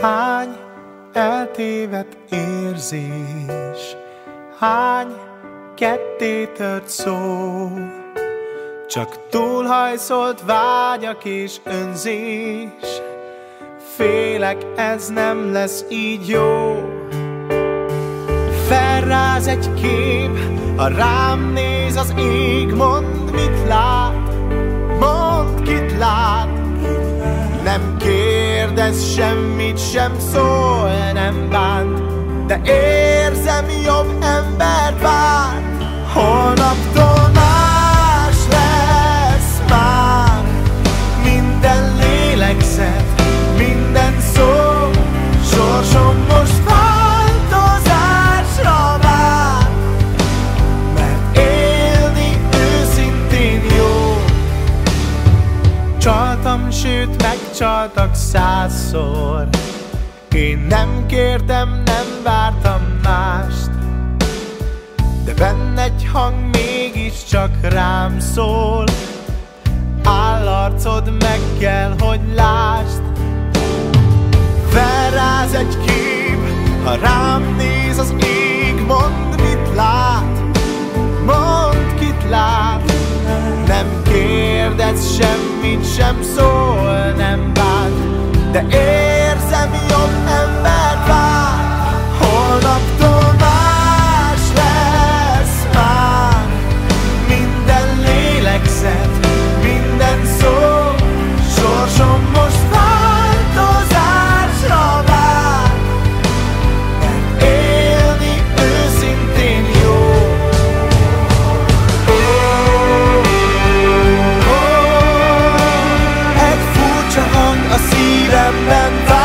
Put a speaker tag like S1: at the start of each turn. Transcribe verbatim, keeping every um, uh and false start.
S1: Hány eltévedt érzés, hány kettétört szó, csak túlhajszolt vágyak és önzés. Félek, ez nem lesz így jó. Felráz egy kép, ha rám néz az ég. Mondd, mit lát, mondd, kit lát. Nem kérdez semmit, sem szól, nem bánt, de érzem, jobb embert várt. Holnaptól más lesz már minden lélegzet, minden szó. Sorsom most változásra vár, mert élni őszintén jó. Csaltam, sőt megcsaltak százszor. Én nem kértem, nem vártam mást, de benne egy hang mégiscsak rám szól. Áll arcod, meg kell, hogy lásd. Felráz egy kép, ha rám néz az ég. Mondd, mit lát, mondd, kit lát. Nem kérdez semmit, sem szól, nem bánt, de érzem, jobb embert vár. Holnaptól más lesz már minden lélegzet, minden szó. Sorsom most változásra vár, mert élni őszintén jó. Egy furcsa hang a szívemben vár.